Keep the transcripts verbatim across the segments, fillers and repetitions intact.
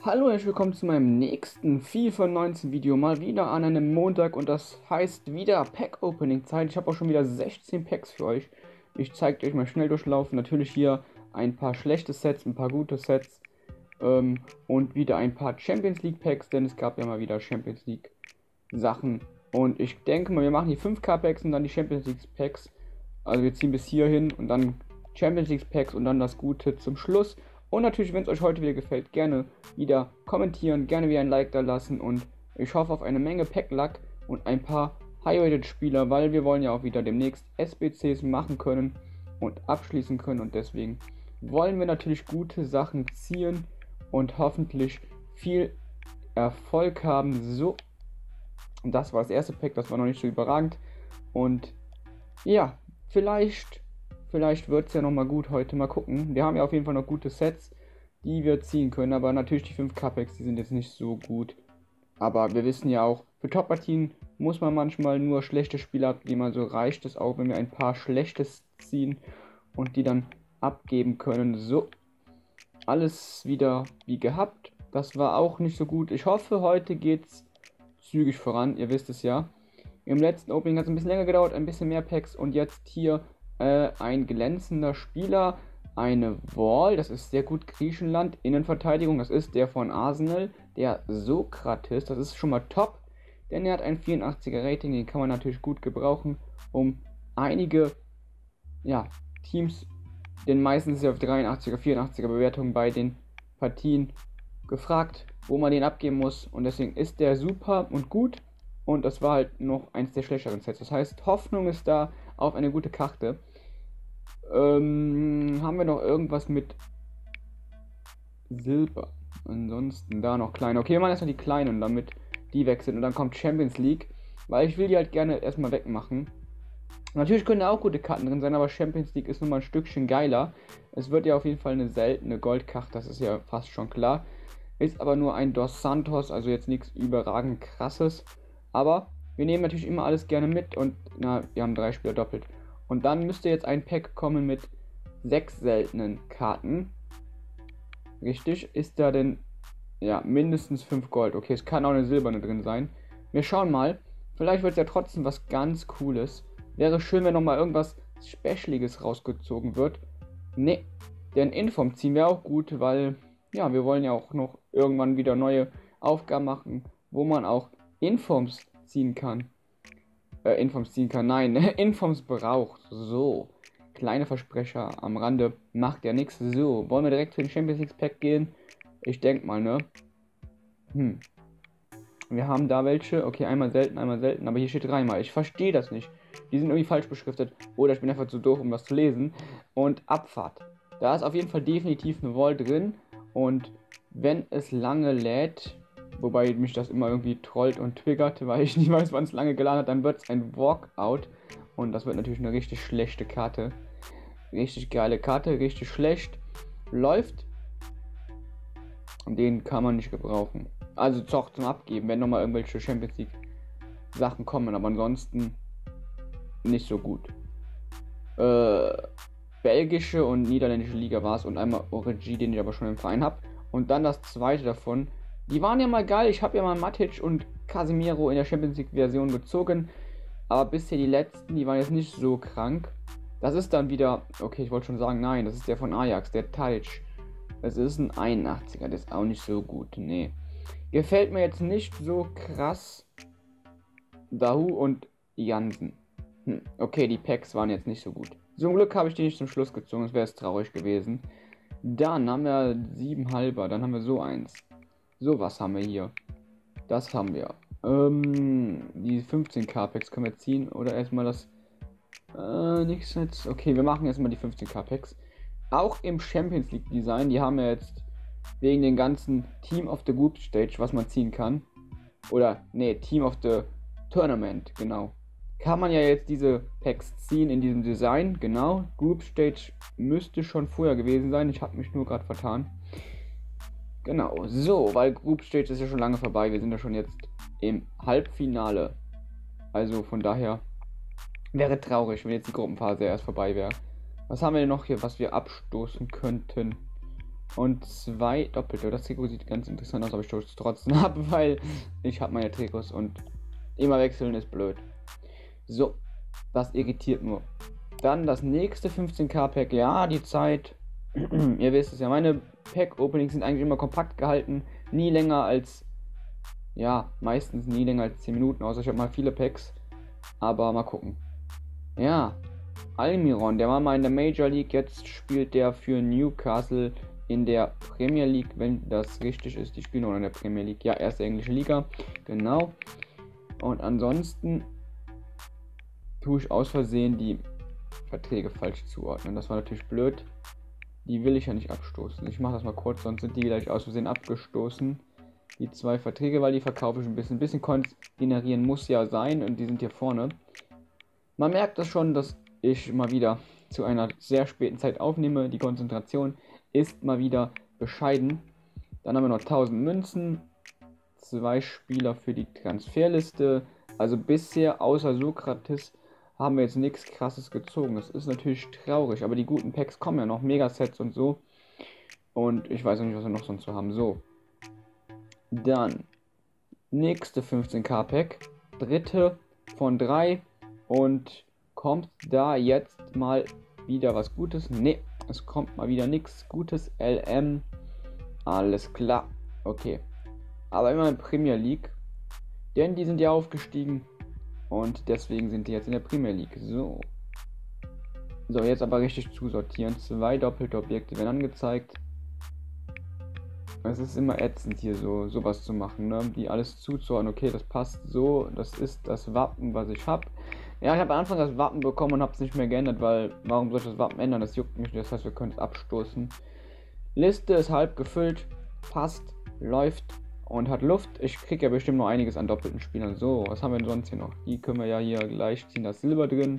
Hallo und herzlich willkommen zu meinem nächsten FIFA neunzehn Video, mal wieder an einem Montag und das heißt wieder Pack-Opening-Zeit. Ich habe auch schon wieder sechzehn Packs für euch. Ich zeige euch mal schnell durchlaufen. Natürlich hier ein paar schlechte Sets, ein paar gute Sets ähm, und wieder ein paar Champions League Packs, denn es gab ja mal wieder Champions League Sachen. Und ich denke mal, wir machen die fünf K Packs und dann die Champions League Packs. Also wir ziehen bis hierhin und dann Champions League Packs und dann das Gute zum Schluss. Und natürlich, wenn es euch heute wieder gefällt, gerne wieder kommentieren, gerne wieder ein Like da lassen und ich hoffe auf eine Menge Pack-Luck und ein paar High-Rated-Spieler, weil wir wollen ja auch wieder demnächst S B Cs machen können und abschließen können und deswegen wollen wir natürlich gute Sachen ziehen und hoffentlich viel Erfolg haben. So, das war das erste Pack, das war noch nicht so überragend und ja, vielleicht Vielleicht wird es ja nochmal gut heute. Mal gucken. Wir haben ja auf jeden Fall noch gute Sets, die wir ziehen können. Aber natürlich die fünf K-Packs, die sind jetzt nicht so gut. Aber wir wissen ja auch, für Top-Partien muss man manchmal nur schlechte Spieler abgeben. Also reicht es auch, wenn wir ein paar Schlechtes ziehen und die dann abgeben können. So, alles wieder wie gehabt. Das war auch nicht so gut. Ich hoffe, heute geht's zügig voran. Ihr wisst es ja. Im letzten Opening hat es ein bisschen länger gedauert, ein bisschen mehr Packs und jetzt hier äh, ein glänzender Spieler, eine Wall, das ist sehr gut Griechenland, Innenverteidigung, das ist der von Arsenal, der Sokrates, das ist schon mal top, denn er hat ein vierundachtziger Rating, den kann man natürlich gut gebrauchen, um einige ja, Teams, denn meistens ist er auf dreiundachtziger, vierundachtziger Bewertungen bei den Partien gefragt, wo man den abgeben muss und deswegen ist der super und gut. Und das war halt noch eins der schlechteren Sets. Das heißt, Hoffnung ist da auf eine gute Karte. Ähm, haben wir noch irgendwas mit Silber? Ansonsten da noch kleine. Okay, wir machen erstmal die kleinen, damit die weg sind. Und dann kommt Champions League. Weil ich will die halt gerne erstmal wegmachen. Natürlich können da auch gute Karten drin sein, aber Champions League ist nochmal ein Stückchen geiler. Es wird ja auf jeden Fall eine seltene Goldkarte, das ist ja fast schon klar. Ist aber nur ein Dos Santos, also jetzt nichts überragend krasses. Aber wir nehmen natürlich immer alles gerne mit und na, wir haben drei Spieler doppelt. Und dann müsste jetzt ein Pack kommen mit sechs seltenen Karten. Richtig, ist da denn ja mindestens fünf Gold. Okay, es kann auch eine silberne drin sein. Wir schauen mal. Vielleicht wird es ja trotzdem was ganz Cooles. Wäre schön, wenn nochmal irgendwas Specialiges rausgezogen wird. Ne, denn Inform ziehen wir auch gut, weil ja, wir wollen ja auch noch irgendwann wieder neue Aufgaben machen, wo man auch Informs ziehen kann. Äh, Informs ziehen kann. Nein, Informs braucht. So. Kleine Versprecher am Rande. Macht ja nichts. So. Wollen wir direkt zu den Champions League Pack gehen? Ich denke mal, ne? Hm. Wir haben da welche. Okay, einmal selten, einmal selten. Aber hier steht dreimal. Ich verstehe das nicht. Die sind irgendwie falsch beschriftet. Oder ich bin einfach zu doof, um das zu lesen. Und Abfahrt. Da ist auf jeden Fall definitiv eine Wall drin. Und wenn es lange lädt, wobei mich das immer irgendwie trollt und triggert, weil ich nicht weiß, wann es lange geladen hat, dann wird es ein Walkout. Und das wird natürlich eine richtig schlechte Karte. Richtig geile Karte, richtig schlecht. Läuft. Den kann man nicht gebrauchen. Also doch zum Abgeben, wenn nochmal irgendwelche Champions League Sachen kommen, aber ansonsten nicht so gut. Äh, belgische und niederländische Liga war es und einmal Origi, den ich aber schon im Verein habe. Und dann das zweite davon. Die waren ja mal geil. Ich habe ja mal Matic und Casemiro in der Champions League Version gezogen. Aber bisher die letzten, die waren jetzt nicht so krank. Das ist dann wieder, okay, ich wollte schon sagen, nein, das ist der von Ajax, der Tadic. Es ist ein einundachtziger, der ist auch nicht so gut, nee. Gefällt mir jetzt nicht so krass. Dahu und Jansen. Hm, okay, die Packs waren jetzt nicht so gut. Zum Glück habe ich die nicht zum Schluss gezogen, das wäre es traurig gewesen. Dann haben wir sieben halber, dann haben wir so eins. So, was haben wir hier? Das haben wir. Ähm, die fünfzehn K Packs können wir ziehen oder erstmal das. Äh, nichts jetzt. Okay, wir machen erstmal die fünfzehn K Packs. Auch im Champions League Design, die haben ja jetzt wegen den ganzen Team of the Group Stage, was man ziehen kann. Oder, nee, Team of the Tournament, genau. Kann man ja jetzt diese Packs ziehen in diesem Design, genau. Group Stage müsste schon vorher gewesen sein, ich habe mich nur gerade vertan. Genau, so, weil Group Stage ist ja schon lange vorbei, wir sind ja schon jetzt im Halbfinale. Also von daher wäre traurig, wenn jetzt die Gruppenphase erst vorbei wäre. Was haben wir denn noch hier, was wir abstoßen könnten? Und zwei doppelte. Das Trikot sieht ganz interessant aus, aber ich tue es trotzdem ab, weil ich habe meine Trikots und immer wechseln ist blöd. So, das irritiert nur. Dann das nächste fünfzehn K Pack. Ja, die Zeit. Ihr wisst es ja, meine Pack-Openings sind eigentlich immer kompakt gehalten. Nie länger als, ja, meistens nie länger als zehn Minuten, außer ich habe mal viele Packs. Aber mal gucken. Ja, Almiron, der war mal in der Major League, jetzt spielt der für Newcastle in der Premier League, wenn das richtig ist. Die spielen noch in der Premier League. Ja, erste englische Liga. Genau. Und ansonsten tue ich aus Versehen die Verträge falsch zuordnen. Das war natürlich blöd. Die will ich ja nicht abstoßen. Ich mache das mal kurz, sonst sind die gleich aus Versehen abgestoßen. Die zwei Verträge, weil die verkaufe ich ein bisschen. Ein bisschen Coins generieren muss ja sein und die sind hier vorne. Man merkt das schon, dass ich mal wieder zu einer sehr späten Zeit aufnehme. Die Konzentration ist mal wieder bescheiden. Dann haben wir noch tausend Münzen. Zwei Spieler für die Transferliste. Also bisher außer Sokrates haben wir jetzt nichts Krasses gezogen. Das ist natürlich traurig, aber die guten Packs kommen ja noch. Megasets und so. Und ich weiß auch nicht, was wir noch sonst so haben. So. Dann. Nächste fünfzehn K Pack. Dritte von drei. Und kommt da jetzt mal wieder was Gutes? Ne, es kommt mal wieder nichts Gutes. L M. Alles klar. Okay. Aber immer in Premier League. Denn die sind ja aufgestiegen. Und deswegen sind die jetzt in der Premier League. So. So, jetzt aber richtig zusortieren. Zwei doppelte Objekte werden angezeigt. Es ist immer ätzend hier so sowas zu machen, ne? Die alles zuzuordnen. Okay, das passt so. Das ist das Wappen, was ich habe. Ja, ich habe am Anfang das Wappen bekommen und habe es nicht mehr geändert, weil warum soll ich das Wappen ändern? Das juckt mich nicht. Das heißt, wir können es abstoßen. Liste ist halb gefüllt. Passt. Läuft. Und hat Luft. Ich kriege ja bestimmt noch einiges an doppelten Spielern. So, was haben wir denn sonst hier noch? Die können wir ja hier gleich ziehen. Das Silber drin.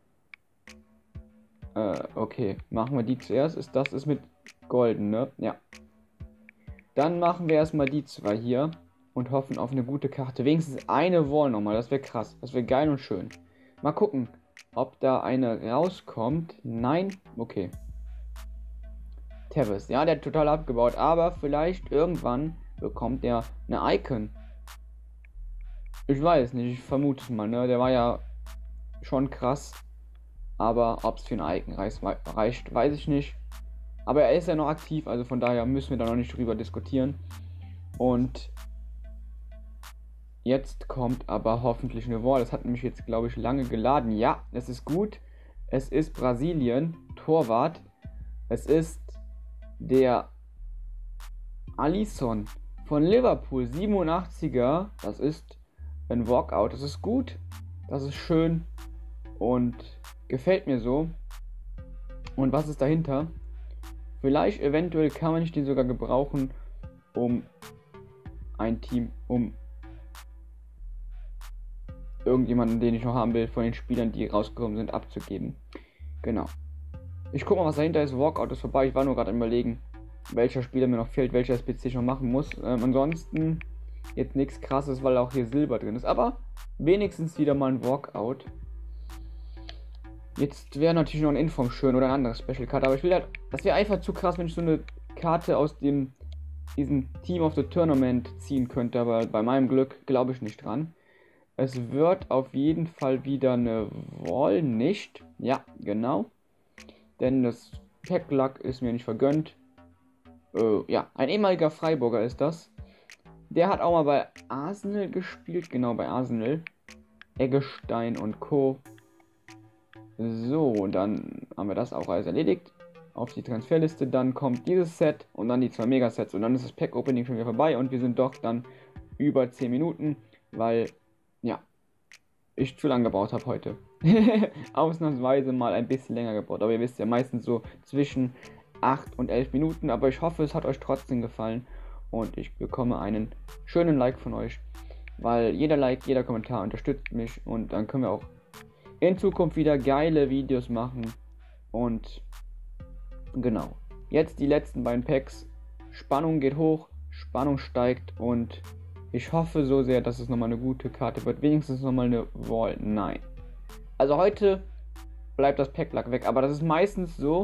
Äh, okay. Machen wir die zuerst. Ist das ist mit Golden, ne? Ja. Dann machen wir erstmal die zwei hier. Und hoffen auf eine gute Karte. Wenigstens eine Wall nochmal. Das wäre krass. Das wäre geil und schön. Mal gucken, ob da eine rauskommt. Nein? Okay. Tevez. Ja, der hat total abgebaut. Aber vielleicht irgendwann bekommt er eine Icon. Ich weiß nicht, ich vermute es mal, ne? Der war ja schon krass. Aber ob es für eine Icon reicht, reicht, weiß ich nicht. Aber er ist ja noch aktiv, also von daher müssen wir da noch nicht drüber diskutieren. Und jetzt kommt aber hoffentlich eine Wall. Das hat nämlich jetzt, glaube ich, lange geladen. Ja, es ist gut. Es ist Brasilien, Torwart. Es ist der Alisson von Liverpool, siebenundachtziger. Das ist ein Walkout. Das ist gut. Das ist schön. Und gefällt mir so. Und was ist dahinter? Vielleicht, eventuell kann man nicht den sogar gebrauchen, um ein Team, um irgendjemanden, den ich noch haben will, von den Spielern, die rausgekommen sind, abzugeben. Genau. Ich gucke mal, was dahinter ist. Walkout ist vorbei. Ich war nur gerade am Überlegen, welcher Spieler mir noch fehlt, welcher S P C ich noch machen muss. Ähm, ansonsten jetzt nichts Krasses, weil auch hier Silber drin ist. Aber wenigstens wieder mal ein Walkout. Jetzt wäre natürlich noch ein Inform schön oder eine andere Special Karte. Aber ich will halt, das wäre einfach zu krass, wenn ich so eine Karte aus dem diesem Team of the Tournament ziehen könnte. Aber bei meinem Glück glaube ich nicht dran. Es wird auf jeden Fall wieder eine Wall nicht. Ja, genau. Denn das Pack-Luck ist mir nicht vergönnt. Äh, ja, ein ehemaliger Freiburger ist das. Der hat auch mal bei Arsenal gespielt. Genau, bei Arsenal. Eggestein und Co. So, dann haben wir das auch alles erledigt. Auf die Transferliste. Dann kommt dieses Set und dann die zwei Megasets. Und dann ist das Pack-Opening schon wieder vorbei. Und wir sind doch dann über zehn Minuten. Weil, ja, ich zu lange gebraucht habe heute. Ausnahmsweise mal ein bisschen länger gebraucht. Aber ihr wisst ja, meistens so zwischen acht und elf Minuten. Aber ich hoffe, es hat euch trotzdem gefallen. Und ich bekomme einen schönen Like von euch. Weil jeder Like, jeder Kommentar unterstützt mich. Und dann können wir auch in Zukunft wieder geile Videos machen. Und genau. Jetzt die letzten beiden Packs. Spannung geht hoch. Spannung steigt. Und ich hoffe so sehr, dass es nochmal eine gute Karte wird. Wenigstens nochmal eine Wall. Nein. Also heute bleibt das Pack-Luck weg. Aber das ist meistens so,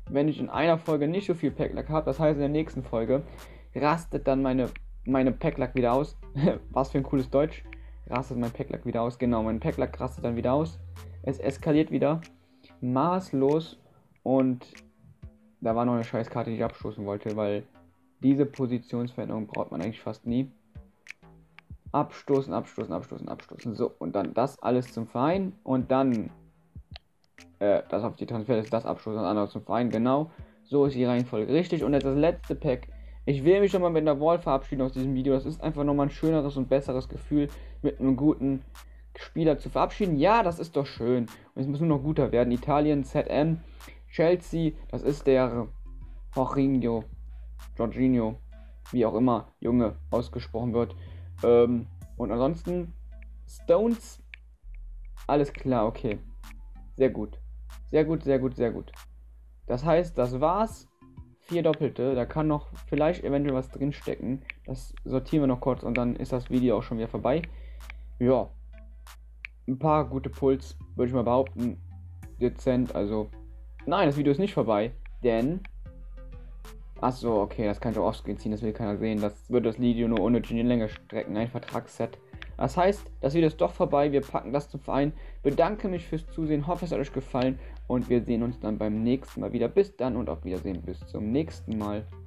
wenn ich in einer Folge nicht so viel Packlack habe, das heißt in der nächsten Folge, rastet dann meine, meine Packlack wieder aus. Was für ein cooles Deutsch. Rastet mein Packlack wieder aus. Genau, mein Packlack rastet dann wieder aus. Es eskaliert wieder. Maßlos. Und da war noch eine Scheißkarte, die ich abstoßen wollte, weil diese Positionsveränderung braucht man eigentlich fast nie. Abstoßen, abstoßen, abstoßen, abstoßen. So, und dann das alles zum Verein. Und dann äh, das auf die Transfer ist, das abstoßen, das andere zum Verein. Genau, so ist die Reihenfolge richtig. Und jetzt das letzte Pack. Ich will mich schon mal mit der Wall verabschieden aus diesem Video. Das ist einfach nochmal ein schöneres und besseres Gefühl, mit einem guten Spieler zu verabschieden. Ja, das ist doch schön. Und es muss nur noch guter werden. Italien, Z M, Chelsea, das ist der Jorginho, Jorginho, wie auch immer Junge ausgesprochen wird. Ähm, und ansonsten Stones, alles klar, okay. Sehr gut. Sehr gut, sehr gut, sehr gut. Das heißt, das war's. Vier Doppelte. Da kann noch vielleicht eventuell was drin stecken. Das sortieren wir noch kurz und dann ist das Video auch schon wieder vorbei. Ja. Ein paar gute Puls, würde ich mal behaupten. Dezent, also. Nein, das Video ist nicht vorbei. Denn. Achso, okay, das kann ich auch offscreen ziehen, das will keiner sehen. Das würde das Video nur unnötig in die Länge strecken. Ein Vertragsset. Das heißt, das Video ist doch vorbei. Wir packen das zum Verein. Bedanke mich fürs Zusehen. Hoffe, es hat euch gefallen. Und wir sehen uns dann beim nächsten Mal wieder. Bis dann und auf Wiedersehen. Bis zum nächsten Mal.